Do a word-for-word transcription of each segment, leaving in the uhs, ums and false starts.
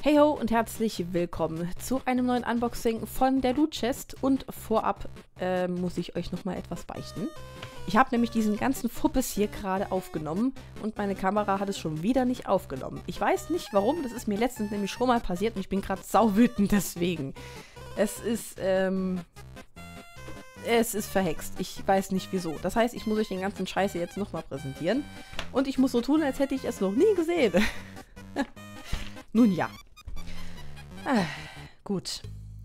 Hey ho und herzlich willkommen zu einem neuen Unboxing von der Loot Chest. Und vorab äh, muss ich euch nochmal etwas beichten. Ich habe nämlich diesen ganzen Fuppes hier gerade aufgenommen und meine Kamera hat es schon wieder nicht aufgenommen. Ich weiß nicht warum, das ist mir letztens nämlich schon mal passiert und ich bin gerade sauwütend deswegen. Es ist, ähm... Es ist verhext. Ich weiß nicht wieso. Das heißt, ich muss euch den ganzen Scheiß jetzt nochmal präsentieren. Und ich muss so tun, als hätte ich es noch nie gesehen. Nun ja. Ah, gut.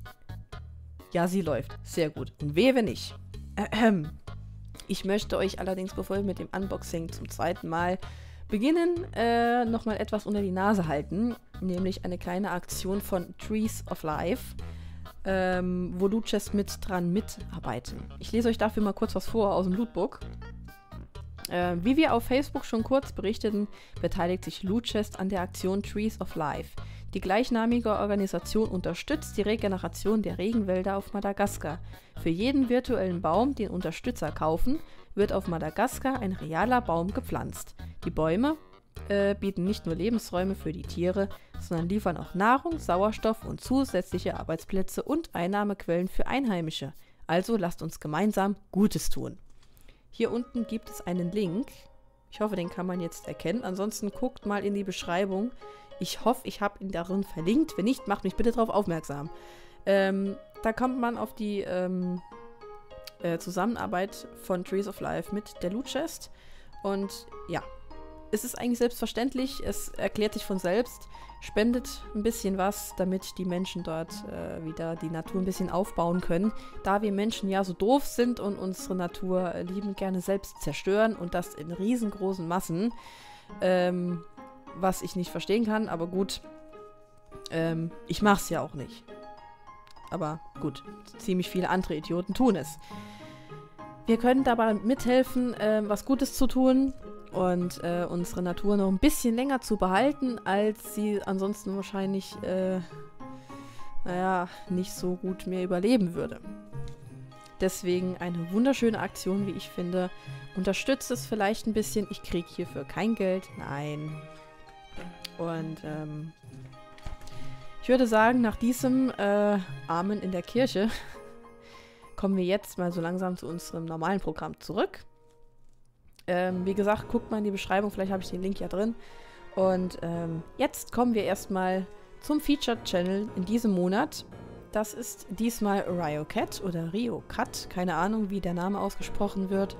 Ja, sie läuft. Sehr gut. Und wehe, wenn nicht. Ahem. Ich möchte euch allerdings, bevor wir mit dem Unboxing zum zweiten Mal beginnen, äh, nochmal etwas unter die Nase halten. Nämlich eine kleine Aktion von Trees of Life, ähm, wo Loot Chest mit dran mitarbeiten. Ich lese euch dafür mal kurz was vor aus dem Lootbook. Äh, wie wir auf Facebook schon kurz berichteten, beteiligt sich Loot Chest an der Aktion Trees of Life. Die gleichnamige Organisation unterstützt die Regeneration der Regenwälder auf Madagaskar. Für jeden virtuellen Baum, den Unterstützer kaufen, wird auf Madagaskar ein realer Baum gepflanzt. Die Bäume äh, bieten nicht nur Lebensräume für die Tiere, sondern liefern auch Nahrung, Sauerstoff und zusätzliche Arbeitsplätze und Einnahmequellen für Einheimische. Also lasst uns gemeinsam Gutes tun. Hier unten gibt es einen Link. Ich hoffe, den kann man jetzt erkennen. Ansonsten guckt mal in die Beschreibung. Ich hoffe, ich habe ihn darin verlinkt. Wenn nicht, macht mich bitte darauf aufmerksam. Ähm, da kommt man auf die ähm, äh, Zusammenarbeit von Trees of Life mit der Loot Chest. Und ja, es ist eigentlich selbstverständlich. Es erklärt sich von selbst. Spendet ein bisschen was, damit die Menschen dort äh, wieder die Natur ein bisschen aufbauen können. Da wir Menschen ja so doof sind und unsere Natur äh, liebend gerne selbst zerstören und das in riesengroßen Massen. Ähm... Was ich nicht verstehen kann, aber gut. Ähm, ich mach's ja auch nicht. Aber gut, ziemlich viele andere Idioten tun es. Wir können dabei mithelfen, äh, was Gutes zu tun und äh, unsere Natur noch ein bisschen länger zu behalten, als sie ansonsten wahrscheinlich, äh, naja, nicht so gut mehr überleben würde. Deswegen eine wunderschöne Aktion, wie ich finde. Unterstützt es vielleicht ein bisschen. Ich kriege hierfür kein Geld. Nein. Und ähm, ich würde sagen, nach diesem äh, Amen in der Kirche kommen wir jetzt mal so langsam zu unserem normalen Programm zurück. Ähm, wie gesagt, guckt mal in die Beschreibung, vielleicht habe ich den Link ja drin. Und ähm, jetzt kommen wir erstmal zum Featured Channel in diesem Monat. Das ist diesmal RioCat oder RioCat, keine Ahnung, wie der Name ausgesprochen wird.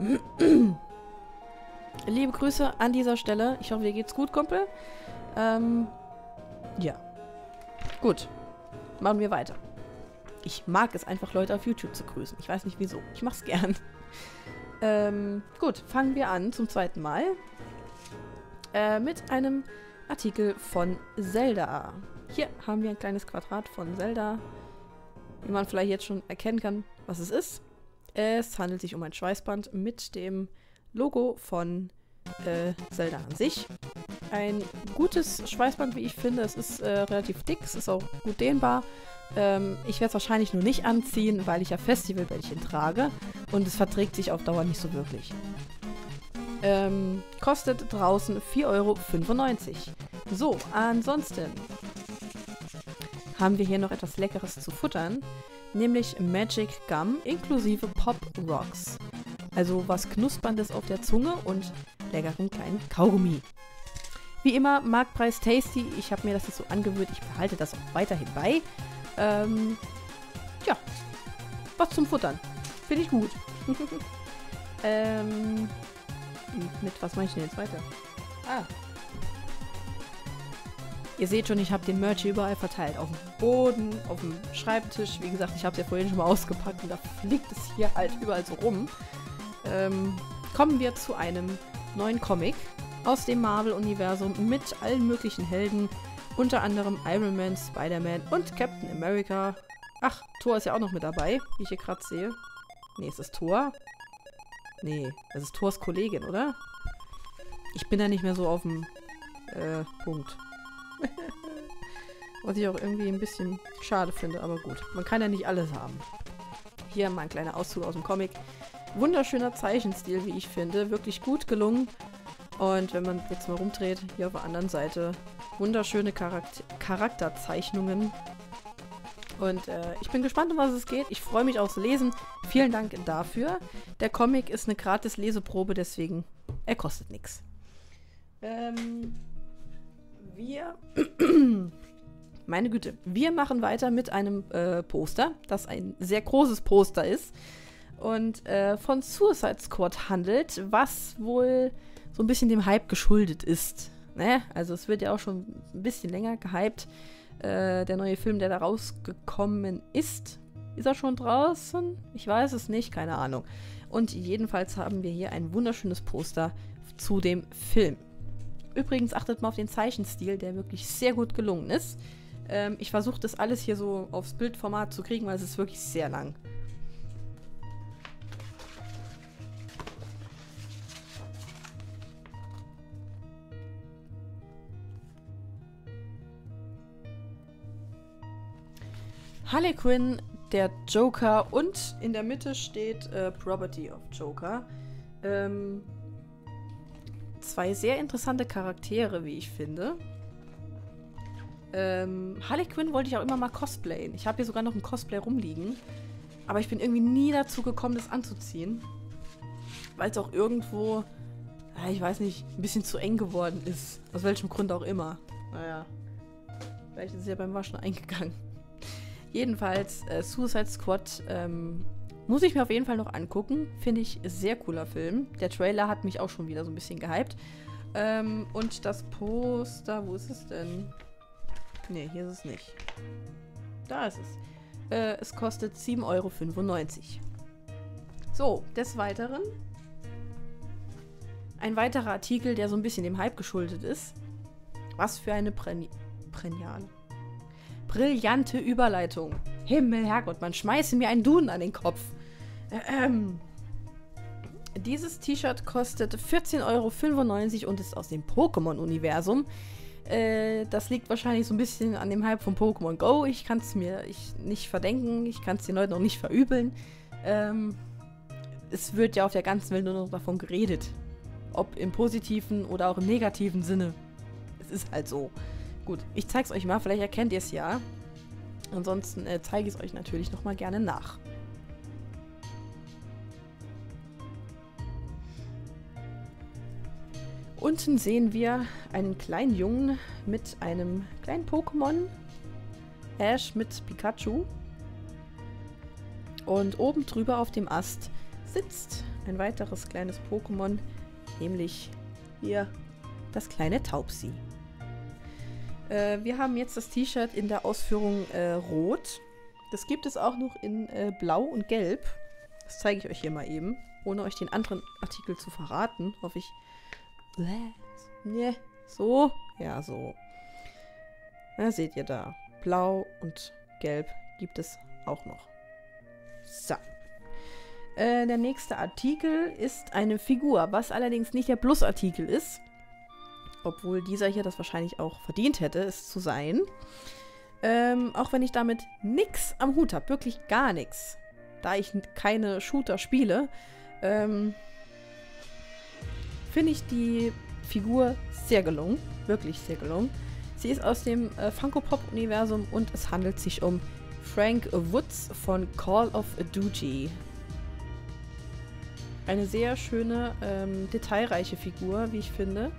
Liebe Grüße an dieser Stelle. Ich hoffe, dir geht's gut, Kumpel. Ähm, ja. Gut. Machen wir weiter. Ich mag es einfach, Leute auf YouTube zu grüßen. Ich weiß nicht wieso. Ich mach's gern. Ähm, gut, fangen wir an zum zweiten Mal. Äh, mit einem Artikel von Zelda. Hier haben wir ein kleines Quadrat von Zelda. Wie man vielleicht jetzt schon erkennen kann, was es ist. Es handelt sich um ein Schweißband mit dem Logo von äh, Zelda an sich. Ein gutes Schweißband, wie ich finde. Es ist äh, relativ dick, es ist auch gut dehnbar. Ähm, ich werde es wahrscheinlich nur nicht anziehen, weil ich ja Festivalbällchen trage. Und es verträgt sich auf Dauer nicht so wirklich. Ähm, kostet draußen vier Euro fünfundneunzig. So, ansonsten haben wir hier noch etwas Leckeres zu futtern. Nämlich Magic Gum inklusive Pop Rocks. Also was Knusperndes auf der Zunge und leckerem kleinen Kaugummi. Wie immer, Marktpreis Tasty. Ich habe mir das jetzt so angewöhnt. Ich behalte das auch weiterhin bei. Ähm, ja, was zum Futtern. Finde ich gut. ähm, mit was mache ich denn jetzt weiter? Ah. Ihr seht schon, ich habe den Merch hier überall verteilt. Auf dem Boden, auf dem Schreibtisch. Wie gesagt, ich habe es ja vorhin schon mal ausgepackt und da fliegt es hier halt überall so rum. Ähm, kommen wir zu einem neuen Comic aus dem Marvel-Universum mit allen möglichen Helden. Unter anderem Iron Man, Spider-Man und Captain America. Ach, Thor ist ja auch noch mit dabei, wie ich hier gerade sehe. Nee, ist das Thor? Nee, das ist Thors Kollegin, oder? Ich bin da nicht mehr so auf dem äh, Punkt. Was ich auch irgendwie ein bisschen schade finde, aber gut. Man kann ja nicht alles haben. Hier mal ein kleiner Auszug aus dem Comic. Wunderschöner Zeichenstil, wie ich finde. Wirklich gut gelungen. Und wenn man jetzt mal rumdreht, hier auf der anderen Seite Wunderschöne Charakter Charakterzeichnungen. Und äh, ich bin gespannt, um was es geht. Ich freue mich aufs Lesen. Vielen Dank dafür. Der Comic ist eine gratis Leseprobe, deswegen er kostet nichts. Ähm, wir... Meine Güte. Wir machen weiter mit einem äh, Poster, das ein sehr großes Poster ist. Und äh, von Suicide Squad handelt, was wohl so ein bisschen dem Hype geschuldet ist. Ne? Also es wird ja auch schon ein bisschen länger gehypt. Äh, der neue Film, der da rausgekommen ist, ist er schon draußen? Ich weiß es nicht, keine Ahnung. Und jedenfalls haben wir hier ein wunderschönes Poster zu dem Film. Übrigens achtet mal auf den Zeichenstil, der wirklich sehr gut gelungen ist. Ähm, ich versuche das alles hier so aufs Bildformat zu kriegen, weil es ist wirklich sehr lang. Harley Quinn, der Joker und in der Mitte steht äh, Property of Joker. Ähm, zwei sehr interessante Charaktere, wie ich finde. Ähm, Harley Quinn wollte ich auch immer mal cosplayen. Ich habe hier sogar noch ein Cosplay rumliegen. Aber ich bin irgendwie nie dazu gekommen, das anzuziehen. Weil es auch irgendwo, ja, ich weiß nicht, ein bisschen zu eng geworden ist. Aus welchem Grund auch immer. Naja, vielleicht ist es ja beim Waschen eingegangen. Jedenfalls, äh, Suicide Squad ähm, muss ich mir auf jeden Fall noch angucken. Finde ich sehr cooler Film. Der Trailer hat mich auch schon wieder so ein bisschen gehypt. Ähm, und das Poster, wo ist es denn? Ne, hier ist es nicht. Da ist es. Äh, es kostet sieben Euro fünfundneunzig. So, des Weiteren ein weiterer Artikel, der so ein bisschen dem Hype geschuldet ist. Was für eine Prä Pränial. Brillante Überleitung. Himmel, Herrgott, man schmeiße mir einen Duden an den Kopf. Ähm, dieses T-Shirt kostet vierzehn Euro fünfundneunzig und ist aus dem Pokémon-Universum. Äh, das liegt wahrscheinlich so ein bisschen an dem Hype von Pokémon Go. Ich kann es mir ich nicht verdenken. Ich kann es den Leuten auch nicht verübeln. Ähm, es wird ja auf der ganzen Welt nur noch davon geredet. Ob im positiven oder auch im negativen Sinne. Es ist halt so. Gut, ich zeig's euch mal, vielleicht erkennt ihr es ja. Ansonsten äh, zeige ich es euch natürlich nochmal gerne nach. Unten sehen wir einen kleinen Jungen mit einem kleinen Pokémon. Ash mit Pikachu. Und oben drüber auf dem Ast sitzt ein weiteres kleines Pokémon, nämlich hier das kleine Taubsi. Äh, wir haben jetzt das T-Shirt in der Ausführung äh, rot. Das gibt es auch noch in äh, blau und gelb. Das zeige ich euch hier mal eben, ohne euch den anderen Artikel zu verraten. Hoffe ich. Ne, so. Ja, so. Na, seht ihr da. Blau und gelb gibt es auch noch. So. Äh, der nächste Artikel ist eine Figur, was allerdings nicht der Plus-Artikel ist. Obwohl dieser hier das wahrscheinlich auch verdient hätte, es zu sein. Ähm, auch wenn ich damit nix am Hut habe, wirklich gar nichts. Da ich keine Shooter spiele, ähm, finde ich die Figur sehr gelungen. Wirklich sehr gelungen. Sie ist aus dem äh, Funko-Pop-Universum und es handelt sich um Frank Woods von Call of Duty. Eine sehr schöne, ähm, detailreiche Figur, wie ich finde.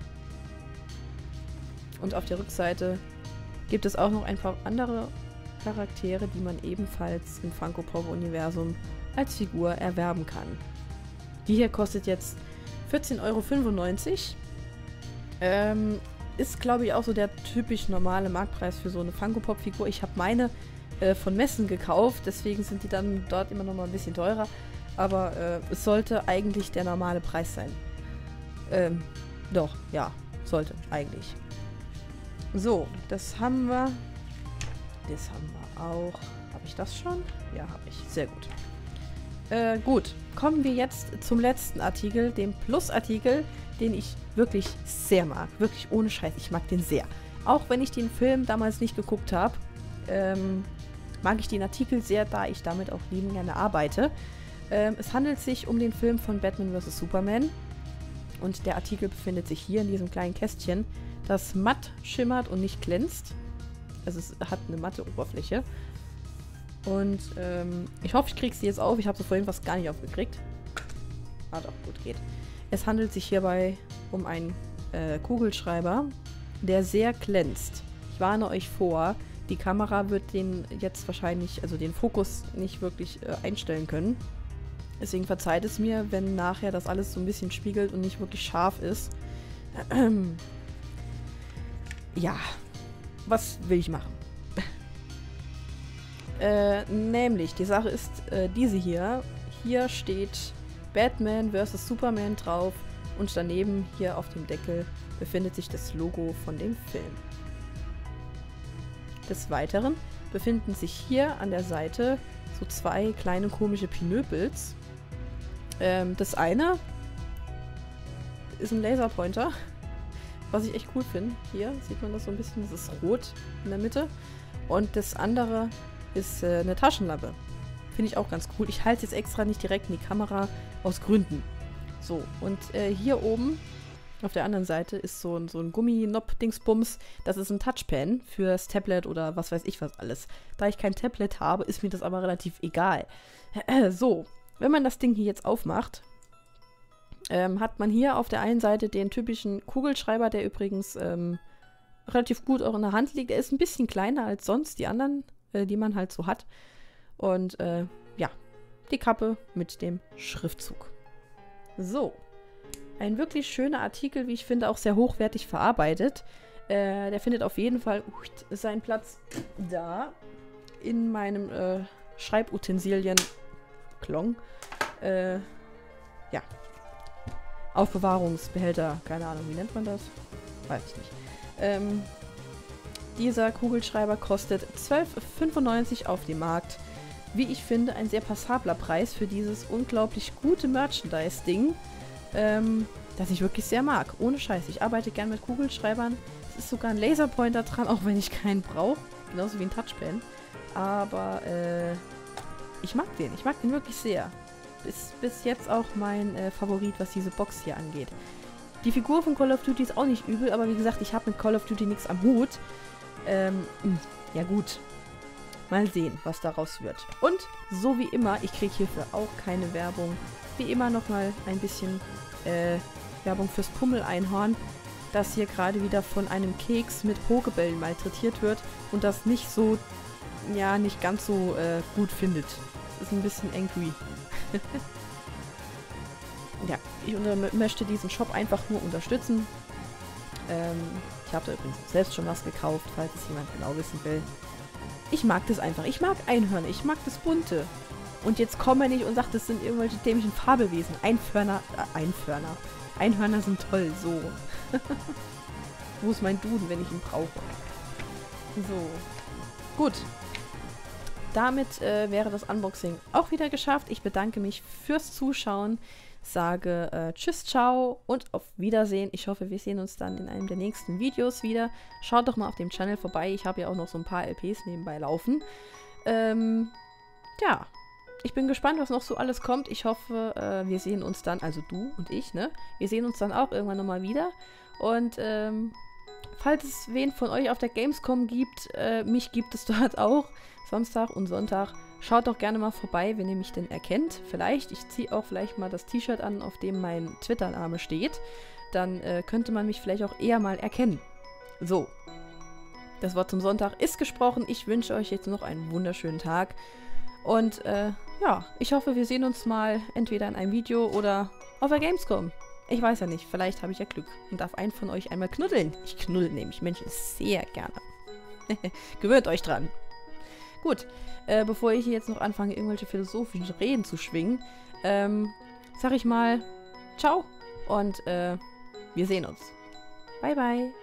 Und auf der Rückseite gibt es auch noch ein paar andere Charaktere, die man ebenfalls im Funko-Pop-Universum als Figur erwerben kann. Die hier kostet jetzt vierzehn Euro fünfundneunzig. Ähm, ist, glaube ich, auch so der typisch normale Marktpreis für so eine Funko-Pop-Figur. Ich habe meine äh, von Messen gekauft, deswegen sind die dann dort immer noch mal ein bisschen teurer. Aber äh, es sollte eigentlich der normale Preis sein. Ähm, doch, ja, sollte eigentlich. So, das haben wir. Das haben wir auch. Habe ich das schon? Ja, habe ich. Sehr gut. Äh, gut. Kommen wir jetzt zum letzten Artikel, dem Plus-Artikel, den ich wirklich sehr mag. Wirklich ohne Scheiß. Ich mag den sehr. Auch wenn ich den Film damals nicht geguckt habe, ähm, mag ich den Artikel sehr, da ich damit auch liebend gerne arbeite. Ähm, es handelt sich um den Film von Batman versus. Superman. Und der Artikel befindet sich hier in diesem kleinen Kästchen. das matt schimmert und nicht glänzt. Also es hat eine matte Oberfläche. Und ähm, ich hoffe, ich kriege sie jetzt auf. Ich habe sie vorhin fast gar nicht aufgekriegt. Ah doch, gut geht. Es handelt sich hierbei um einen äh, Kugelschreiber, der sehr glänzt. Ich warne euch vor, die Kamera wird den jetzt wahrscheinlich, also den Fokus nicht wirklich äh, einstellen können. Deswegen verzeiht es mir, wenn nachher das alles so ein bisschen spiegelt und nicht wirklich scharf ist. Ähm, ja, was will ich machen? äh, nämlich, die Sache ist äh, diese hier. Hier steht Batman versus. Superman drauf und daneben hier auf dem Deckel befindet sich das Logo von dem Film. Des Weiteren befinden sich hier an der Seite so zwei kleine komische Pinöpels. Ähm, das eine ist ein Laserpointer, was ich echt cool finde. Hier sieht man das so ein bisschen, das ist rot in der Mitte. Und das andere ist äh, eine Taschenlampe. Finde ich auch ganz cool. Ich halte es jetzt extra nicht direkt in die Kamera, aus Gründen. So, und äh, hier oben auf der anderen Seite ist so ein, so ein Gummi-Nopp-Dingsbums. Das ist ein Touchpan fürs Tablet oder was weiß ich was alles. Da ich kein Tablet habe, ist mir das aber relativ egal. So, wenn man das Ding hier jetzt aufmacht, ähm, hat man hier auf der einen Seite den typischen Kugelschreiber, der übrigens ähm, relativ gut auch in der Hand liegt. Er ist ein bisschen kleiner als sonst die anderen, äh, die man halt so hat. Und äh, ja, die Kappe mit dem Schriftzug. So. Ein wirklich schöner Artikel, wie ich finde, auch sehr hochwertig verarbeitet. Äh, der findet auf jeden Fall uh, seinen Platz da in meinem äh, Schreibutensilien-Klong. Äh, ja. Aufbewahrungsbehälter, keine Ahnung, wie nennt man das? Weiß ich nicht. Ähm, dieser Kugelschreiber kostet zwölf fünfundneunzig auf dem Markt. Wie ich finde, ein sehr passabler Preis für dieses unglaublich gute Merchandise-Ding. Ähm, das ich wirklich sehr mag. Ohne Scheiß. Ich arbeite gern mit Kugelschreibern. Es ist sogar ein Laserpointer dran, auch wenn ich keinen brauche. Genauso wie ein Touchpan. Aber, äh, ich mag den. Ich mag den wirklich sehr. Ist bis jetzt auch mein äh, Favorit, was diese Box hier angeht. Die Figur von Call of Duty ist auch nicht übel, aber wie gesagt, ich habe mit Call of Duty nichts am Hut. Ähm, ja gut. Mal sehen, was daraus wird. Und, so wie immer, ich kriege hierfür auch keine Werbung. Wie immer nochmal ein bisschen äh, Werbung fürs Pummel-Einhorn, das hier gerade wieder von einem Keks mit Pokebällen malträtiert wird und das nicht so, ja, nicht ganz so äh, gut findet. Das ist ein bisschen angry. Ja, ich möchte diesen Shop einfach nur unterstützen. Ähm, ich habe da übrigens selbst schon was gekauft, falls es jemand genau wissen will. Ich mag das einfach. Ich mag Einhörner. Ich mag das Bunte. Und jetzt komm er nicht und sagt, das sind irgendwelche dämlichen Fabelwesen. Einhörner, äh, Einhörner. Einhörner sind toll, so. Wo ist mein Duden, wenn ich ihn brauche? So. Gut. Damit äh, wäre das Unboxing auch wieder geschafft. Ich bedanke mich fürs Zuschauen. Sage äh, Tschüss, ciao und auf Wiedersehen. Ich hoffe, wir sehen uns dann in einem der nächsten Videos wieder. Schaut doch mal auf dem Channel vorbei. Ich habe ja auch noch so ein paar L Ps nebenbei laufen. Ähm, ja. Ich bin gespannt, was noch so alles kommt. Ich hoffe, äh, wir sehen uns dann, also du und ich, ne? Wir sehen uns dann auch irgendwann nochmal wieder. Und, ähm, falls es wen von euch auf der Gamescom gibt, äh, mich gibt es dort auch. Samstag und Sonntag. Schaut doch gerne mal vorbei, wenn ihr mich denn erkennt. Vielleicht, ich ziehe auch vielleicht mal das T-Shirt an, auf dem mein Twitter-Name steht. Dann äh, könnte man mich vielleicht auch eher mal erkennen. So. Das Wort zum Sonntag ist gesprochen. Ich wünsche euch jetzt noch einen wunderschönen Tag. Und, äh, ja, ich hoffe, wir sehen uns mal entweder in einem Video oder auf der Gamescom. Ich weiß ja nicht, vielleicht habe ich ja Glück und darf einen von euch einmal knuddeln. Ich knuddel nämlich Menschen sehr gerne. Gewöhnt euch dran. Gut, äh, bevor ich hier jetzt noch anfange, irgendwelche philosophischen Reden zu schwingen, ähm, sag ich mal, ciao und, äh, wir sehen uns. Bye, bye.